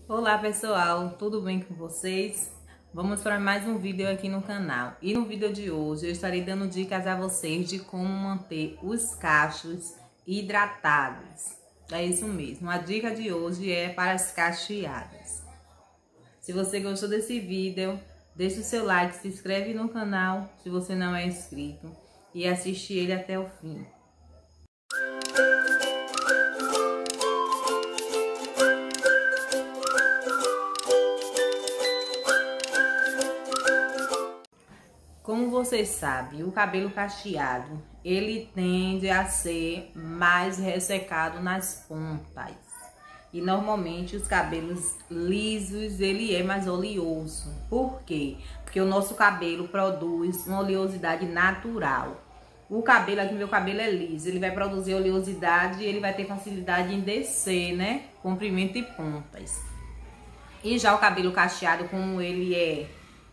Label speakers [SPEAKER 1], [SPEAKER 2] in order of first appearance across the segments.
[SPEAKER 1] Olá pessoal, tudo bem com vocês? Vamos para mais um vídeo aqui no canal. E no vídeo de hoje eu estarei dando dicas a vocês de como manter os cachos hidratados. É isso mesmo, a dica de hoje é para as cacheadas. Se você gostou desse vídeo, deixa o seu like, se inscreve no canal se você não é inscrito e assiste ele até o fim. Como vocês sabem, o cabelo cacheado, ele tende a ser mais ressecado nas pontas. E normalmente os cabelos lisos, ele é mais oleoso. Por quê? Porque o nosso cabelo produz uma oleosidade natural. O cabelo, aqui meu cabelo é liso, ele vai produzir oleosidade e ele vai ter facilidade em descer, né? Comprimento e pontas. E já o cabelo cacheado, como ele é...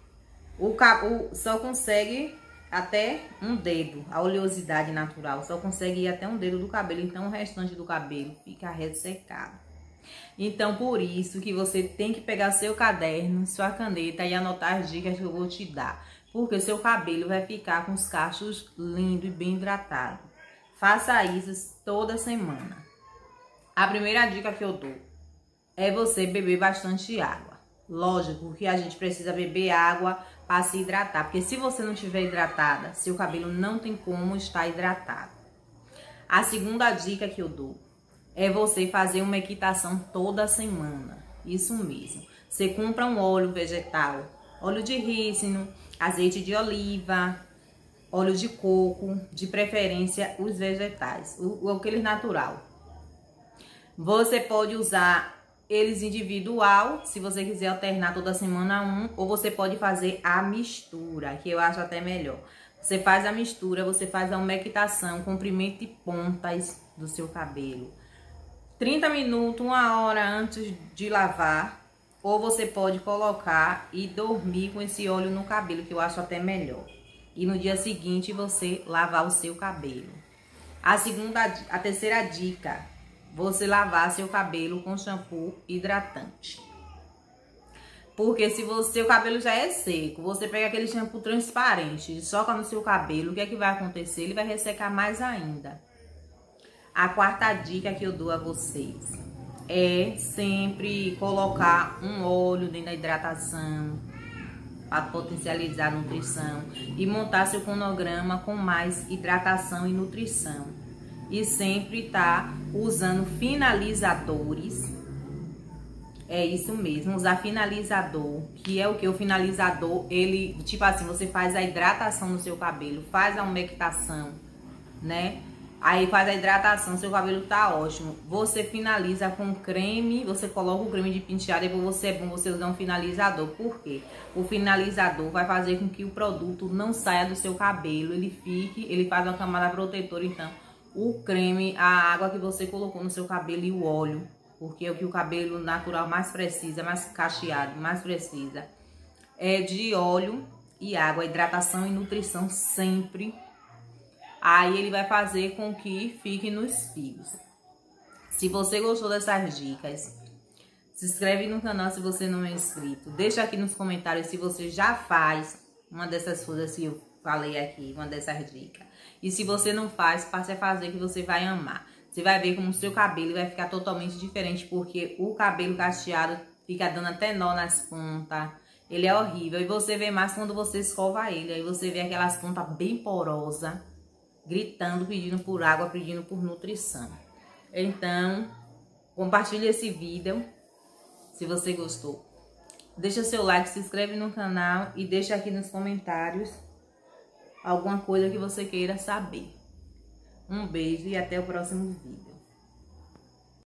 [SPEAKER 1] só consegue até um dedo, a oleosidade natural, só consegue ir até um dedo do cabelo, então o restante do cabelo fica ressecado. Então, por isso que você tem que pegar seu caderno, sua caneta e anotar as dicas que eu vou te dar, porque seu cabelo vai ficar com os cachos lindos e bem hidratados. Faça isso toda semana. A primeira dica que eu dou é você beber bastante água. Lógico que a gente precisa beber água para se hidratar, porque se você não estiver hidratada, seu cabelo não tem como estar hidratado. A segunda dica que eu dou é você fazer uma equitação toda semana. Isso mesmo. Você compra um óleo vegetal, óleo de rícino, azeite de oliva, óleo de coco, de preferência os vegetais, aquele natural. Você pode usar eles individual, se você quiser alternar toda semana um, ou você pode fazer a mistura, que eu acho até melhor. Você faz a mistura, você faz a umectação, comprimento e pontas do seu cabelo. 30 minutos, 1 hora antes de lavar, ou você pode colocar e dormir com esse óleo no cabelo, que eu acho até melhor. E no dia seguinte você lavar o seu cabelo. A terceira dica: você lavar seu cabelo com shampoo hidratante. Porque se seu cabelo já é seco, você pega aquele shampoo transparente e soca no seu cabelo, o que é que vai acontecer? Ele vai ressecar mais ainda. A quarta dica que eu dou a vocês é sempre colocar um óleo dentro da hidratação para potencializar a nutrição e montar seu cronograma com mais hidratação e nutrição. E sempre tá usando finalizadores. É isso mesmo, usar finalizador, que é o que? O finalizador, ele, tipo assim, você faz a hidratação no seu cabelo, faz a umectação, né? Aí faz a hidratação, seu cabelo tá ótimo. Você finaliza com creme, você coloca o creme de pentear, depois é bom você usar um finalizador. Por quê? O finalizador vai fazer com que o produto não saia do seu cabelo, ele faz uma camada protetora, então o creme, a água que você colocou no seu cabelo e o óleo, porque é o que o cabelo natural mais precisa, mais cacheado, mais precisa, é de óleo e água, hidratação e nutrição sempre. Aí ele vai fazer com que fique nos fios. Se você gostou dessas dicas, se inscreve no canal se você não é inscrito. Deixa aqui nos comentários se você já faz uma dessas coisas que eu falei aqui, uma dessas dicas. E se você não faz, passe a fazer que você vai amar. Você vai ver como o seu cabelo vai ficar totalmente diferente, porque o cabelo cacheado fica dando até nó nas pontas. Ele é horrível. E você vê mais quando você escova ele. Aí você vê aquelas pontas bem porosas, gritando, pedindo por água, pedindo por nutrição. Então, compartilhe esse vídeo se você gostou. Deixa seu like, se inscreve no canal e deixa aqui nos comentários alguma coisa que você queira saber. Um beijo e até o próximo vídeo.